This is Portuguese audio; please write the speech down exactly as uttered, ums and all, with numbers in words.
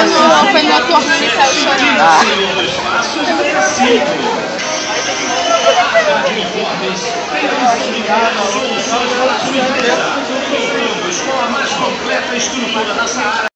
Não, foi no torneio que saiu chorando. Ah. Escola mais completa estrutura nessa área.